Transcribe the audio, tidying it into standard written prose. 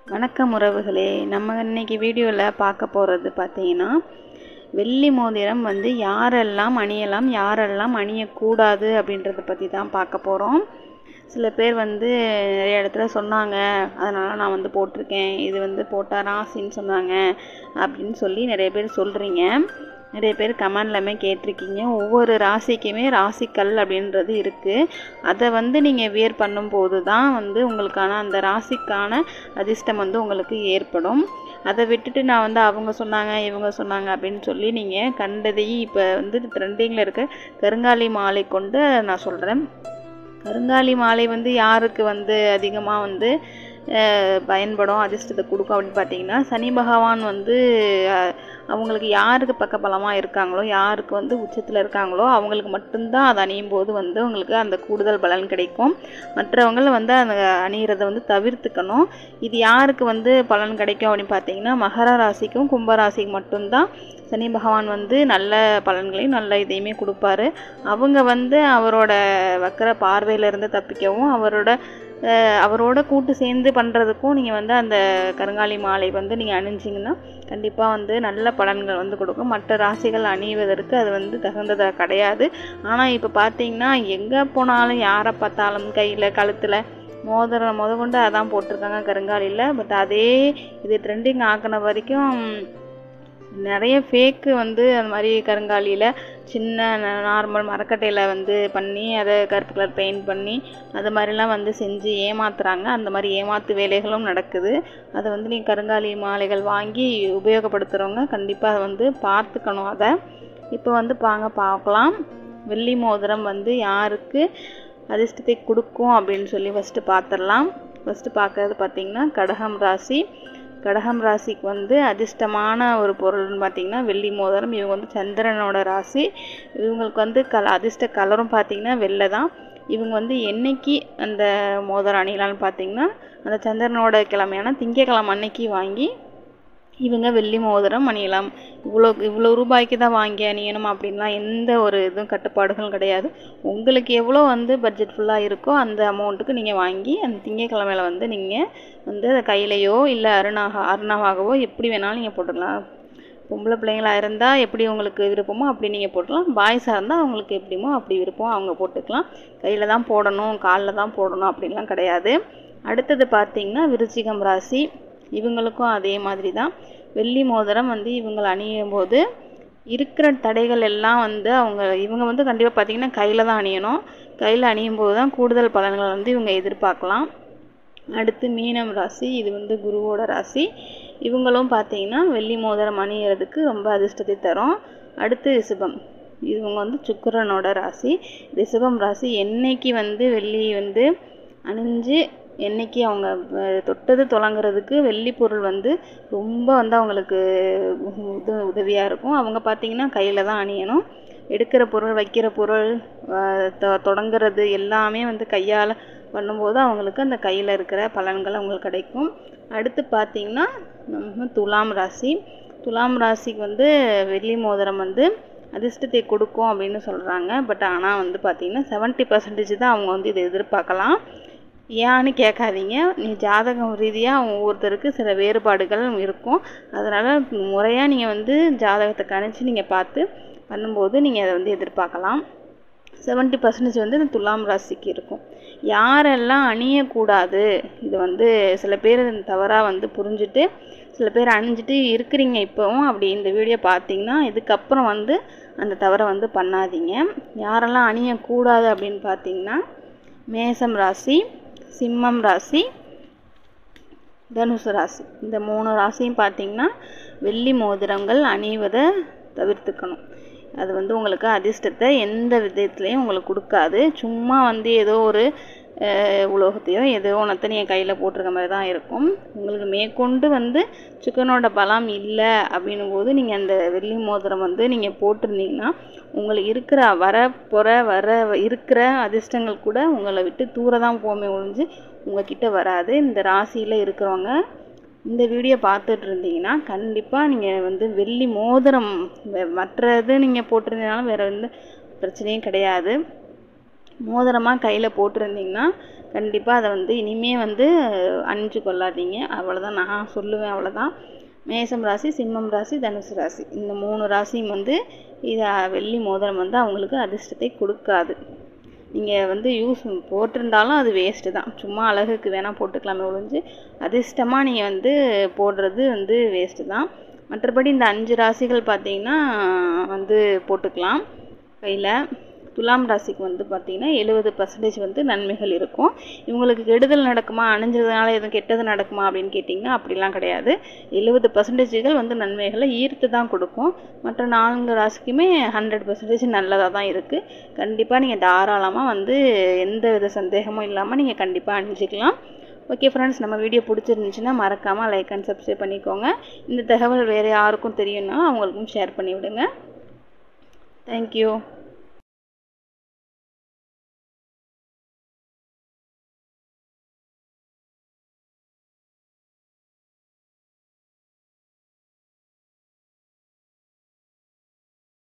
வணக்கம் உறவுகளே. நம்ம இன்னைக்கு வீடியோவில் பார்க்க போகிறது பார்த்தீங்கன்னா, வெள்ளி மோதிரம் வந்து யாரெல்லாம் அணியலாம், யாரெல்லாம் அணியக்கூடாது அப்படின்றத பற்றி தான் பார்க்க போகிறோம். சில பேர் வந்து நிறைய இடத்துல சொன்னாங்க, அதனால் நான் வந்து போட்டிருக்கேன், இது வந்து போட்டால் ராசின்னு சொன்னாங்க அப்படின்னு சொல்லி நிறைய பேர் சொல்கிறீங்க. நிறைய பேர் கமெண்ட்லாமே கேட்டிருக்கீங்க. ஒவ்வொரு ராசிக்குமே ராசிக்கல் அப்படின்றது இருக்குது. அதை வந்து நீங்கள் வியர் பண்ணும்போது தான் வந்து உங்களுக்கான அந்த ராசிக்கான அதிர்ஷ்டம் வந்து உங்களுக்கு ஏற்படும். அதை விட்டுட்டு நான் வந்து அவங்க சொன்னாங்க இவங்க சொன்னாங்க அப்படின்னு சொல்லி நீங்கள் கண்டதையும் இப்போ வந்து ட்ரெண்டிங்கில் இருக்க கருங்காலி மாலை கொண்டு நான் சொல்கிறேன். கருங்காலி மாலை வந்து யாருக்கு வந்து அதிகமாக வந்து பயன்படும், அதிர்ஷ்டத்தை கொடுக்கும் அப்படின்னு பார்த்தீங்கன்னா, சனி பகவான் வந்து அவங்களுக்கு யாருக்கு பக்கபலமாக இருக்காங்களோ, யாருக்கு வந்து உச்சத்தில் இருக்காங்களோ அவங்களுக்கு மட்டும்தான் அதை அணியும் போது வந்து உங்களுக்கு அந்த கூடுதல் பலன் கிடைக்கும். மற்றவங்க வந்து அந்த அணிகிறத வந்து தவிர்த்துக்கணும். இது யாருக்கு வந்து பலன் கிடைக்கும் அப்படின்னு பார்த்தீங்கன்னா, மகர ராசிக்கும் கும்பராசிக்கும் மட்டும்தான் சனி பகவான் வந்து நல்ல பலன்களையும் நல்ல இதையுமே கொடுப்பாரு. அவங்க வந்து அவரோட வக்கர பார்வையிலேருந்து தப்பிக்கவும் அவரோட கூட்டு சேர்ந்து பண்ணுறதுக்கும் நீங்கள் வந்து அந்த கருங்காலி மாலை வந்து நீங்கள் அணிஞ்சிங்கன்னா கண்டிப்பாக வந்து நல்ல பலன்கள் வந்து கொடுக்கும். மற்ற ராசிகள் அணிவதற்கு அது வந்து தகுந்ததாக கிடையாது. ஆனால் இப்போ பார்த்தீங்கன்னா, எங்கே போனாலும் யாரை பார்த்தாலும் கையில் கழுத்தில் மோதிரம் கொண்டு அதான் போட்டிருக்காங்க கருங்காலியில். பட் அதே இது ட்ரெண்டிங் ஆக்கின வரைக்கும் நிறைய ஃபேக்கு வந்து அந்த மாதிரி கருங்காலியில் சின்ன நார்மல் மரக்கட்டையில் வந்து பண்ணி அதை கருப்பு கலர் பெயிண்ட் பண்ணி அது மாதிரிலாம் வந்து செஞ்சு ஏமாத்துறாங்க. அந்த மாதிரி ஏமாத்து வேலைகளும் நடக்குது. அதை வந்து நீங்கள் கருங்காலி மாலைகள் வாங்கி உபயோகப்படுத்துகிறவங்க கண்டிப்பாக அதை வந்து பார்த்துக்கணும். அதை இப்போ வந்து பார்க்கலாம், வெள்ளி மோதிரம் வந்து யாருக்கு அதிர்ஷ்டத்தை கொடுக்கும் அப்படின்னு சொல்லி ஃபஸ்ட்டு பார்த்துடலாம். ஃபஸ்ட்டு பார்க்கறது பார்த்திங்கன்னா கடகம் ராசி. கடகம் ராசிக்கு வந்து அதிர்ஷ்டமான ஒரு பொருள்னு பார்த்திங்கன்னா வெள்ளி மோதிரம். இவங்க வந்து சந்திரனோட ராசி. இவங்களுக்கு வந்து அதிர்ஷ்ட கலரும் பார்த்திங்கன்னா வெள்ளை தான். இவங்க வந்து என்னைக்கு அந்த மோதிரம் அணியலான்னு பார்த்திங்கன்னா, அந்த சந்திரனோட கிழமையான திங்கக்கிழமை அன்னைக்கு வாங்கி இவங்க வெள்ளி மோதிரம் அணியலாம். இவ்வளோ ரூபாய்க்கு தான் வாங்கி அணியணும் அப்படின்லாம் எந்த ஒரு இதுவும் கட்டுப்பாடுகளும் கிடையாது. உங்களுக்கு எவ்வளோ வந்து பட்ஜெட் ஃபுல்லாக இருக்கோ அந்த அமௌண்ட்டுக்கு நீங்கள் வாங்கி அந்த திங்கக்கிழமையில் வந்து நீங்கள் வந்து கையிலையோ இல்லை அருணாவாகவோ எப்படி வேணாலும் நீங்கள் போட்டுக்கலாம். பொம்பளை பிள்ளைங்களாக இருந்தால் எப்படி உங்களுக்கு விருப்பமோ அப்படி நீங்கள் போட்டுக்கலாம். பாய்ஸாக இருந்தால் அவங்களுக்கு எப்படிமோ அப்படி விருப்பம் அவங்க போட்டுக்கலாம். கையில் தான் போடணும், காலில் தான் போடணும் அப்படின்லாம் கிடையாது. அடுத்தது பார்த்திங்கன்னா விருச்சிகம் ராசி. இவங்களுக்கும் அதே மாதிரி தான். வெள்ளி மோதிரம் வந்து இவங்களை அணியும் போது இருக்கிற தடைகள் எல்லாம் வந்து இவங்க வந்து கண்டிப்பாக பார்த்திங்கன்னா கையில் தான் அணியணும். கையில் அணியும் போது தான் கூடுதல் பலன்கள் வந்து இவங்க எதிர்பார்க்கலாம். அடுத்து மீனம் ராசி. இது வந்து குருவோட ராசி. இவங்களும் பார்த்திங்கன்னா வெள்ளி மோதிரம் அணிகிறதுக்கு ரொம்ப அதிர்ஷ்டத்தை தரும். அடுத்து ரிஷபம். இவங்க வந்து சுக்கிரனோட ராசி. ரிஷபம் ராசி என்னைக்கு வந்து வெள்ளி வந்து அணிஞ்சு என்னைக்கு அவங்க தொட்டது தொடங்குறதுக்கு வெள்ளி பொருள் வந்து ரொம்ப வந்து அவங்களுக்கு உதவியாக இருக்கும். அவங்க பார்த்திங்கன்னா கையில் தான் அணியணும். எடுக்கிற பொருள், வைக்கிற பொருள், தொடங்குறது எல்லாமே வந்து கையால் பண்ணும்போது அவங்களுக்கு அந்த கையில் இருக்கிற பலன்கள் அவங்களுக்கு கிடைக்கும். அடுத்து பார்த்திங்கன்னா நம்ம துலாம் ராசி. துலாம் ராசிக்கு வந்து வெள்ளி மோதிரம் வந்து அதிர்ஷ்டத்தை கொடுக்கும் அப்படின்னு சொல்கிறாங்க. பட் ஆனால் வந்து பார்த்திங்கன்னா 70% தான் அவங்க வந்து இதை எதிர்பார்க்கலாம். ஏன்னு கேட்காதீங்க. நீ ஜாதகம் ரீதியாக ஒவ்வொருத்தருக்கு சில வேறுபாடுகள் இருக்கும். அதனால் முறையாக நீங்கள் வந்து ஜாதகத்தை கணிச்சு நீங்கள் பார்த்து பண்ணும்போது நீங்கள் அதை வந்து எதிர்பார்க்கலாம். 70% வந்து இந்த துலாம் ராசிக்கு இருக்கும். யாரெல்லாம் அணியக்கூடாது, இது வந்து சில பேர் தவறாக வந்து புரிஞ்சுட்டு சில பேர் அணிஞ்சிட்டு இருக்கிறீங்க இப்போவும். அப்படி இந்த வீடியோ பார்த்தீங்கன்னா இதுக்கப்புறம் வந்து அந்த தவறை வந்து பண்ணாதீங்க. யாரெல்லாம் அணியக்கூடாது அப்படின்னு பார்த்தீங்கன்னா, மேசம் ராசி, சிம்மம் ராசி, தனுசு ராசி. இந்த 3 ராசியும் பார்த்திங்கன்னா வெள்ளி மோதிரங்கள் அணிவதை தவிர்த்துக்கணும். அது வந்து உங்களுக்கு அதிர்ஷ்டத்தை எந்த விதத்துலேயும் உங்களுக்கு கொடுக்காது. சும்மா வந்து ஏதோ ஒரு உலோகத்தையோ ஏதோ ஒன்றத்தை நீங்கள் கையில் போட்டிருக்க மாதிரி தான் இருக்கும். உங்களுக்கு மேற்கொண்டு வந்து சுக்கரனோட பலம் இல்லை அப்படின்னும் போது நீங்கள் அந்த வெள்ளி மோதிரம் வந்து நீங்கள் போட்டிருந்தீங்கன்னா உங்களுக்கு இருக்கிற அதிர்ஷ்டங்கள் கூட உங்களை விட்டு தூர தான் போமே ஒழிஞ்சு உங்ககிட்ட வராது. இந்த ராசியில் இருக்கிறவங்க இந்த வீடியோ பார்த்துட்டு இருந்தீங்கன்னா கண்டிப்பாக நீங்கள் வந்து வெள்ளி மோதிரம் மற்றது நீங்கள் போட்டிருந்தீங்கனாலும் வேறு எந்த பிரச்சனையும் கிடையாது. மோதிரமாக கையில் போட்டிருந்தீங்கன்னா கண்டிப்பாக அதை வந்து இனிமேல் வந்து அணிஞ்சு கொள்ளாதீங்க. அவ்வளோதான் நான் சொல்லுவேன், அவ்வளோதான். மேஷம் ராசி, சிம்மம் ராசி, தனுசு ராசி இந்த 3 ராசியும் வந்து இதை வெள்ளி மோதிரம் வந்து அவங்களுக்கு அதிர்ஷ்டத்தை கொடுக்காது. நீங்கள் வந்து போட்டிருந்தாலும் அது வேஸ்ட்டு தான். சும்மா அழகுக்கு வேணால் போட்டுக்கலாமே ஒழிஞ்சு அதிர்ஷ்டமாக நீங்கள் வந்து போடுறது வந்து வேஸ்ட்டு தான். மற்றபடி இந்த 5 ராசிகள் பார்த்தீங்கன்னா வந்து போட்டுக்கலாம் கையில். துலாம் ராசிக்கு வந்து பார்த்திங்கன்னா 70% வந்து நன்மைகள் இருக்கும். இவங்களுக்கு கெடுதல் நடக்குமா, அணிஞ்சதுனால எதுவும் கெட்டது நடக்குமா அப்படின்னு கேட்டிங்கன்னா அப்படிலாம் கிடையாது. 70% வந்து நன்மைகளை ஈர்த்து தான் கொடுக்கும். மற்ற 4 ராசிக்குமே 100% நல்லதாக தான் இருக்குது. கண்டிப்பாக நீங்கள் தாராளமாக வந்து எந்த வித சந்தேகமும் இல்லாமல் நீங்கள் கண்டிப்பாக அணிஞ்சிக்கலாம். ஓகே ஃப்ரெண்ட்ஸ், நம்ம வீடியோ பிடிச்சிருந்துச்சுன்னா மறக்காமல் லைக் அண்ட் சப்ஸ்கிரைப் பண்ணிக்கோங்க. இந்த தகவல் வேறு யாருக்கும் தெரியும்னா அவங்களுக்கும் ஷேர் பண்ணிவிடுங்க. தேங்க்யூ.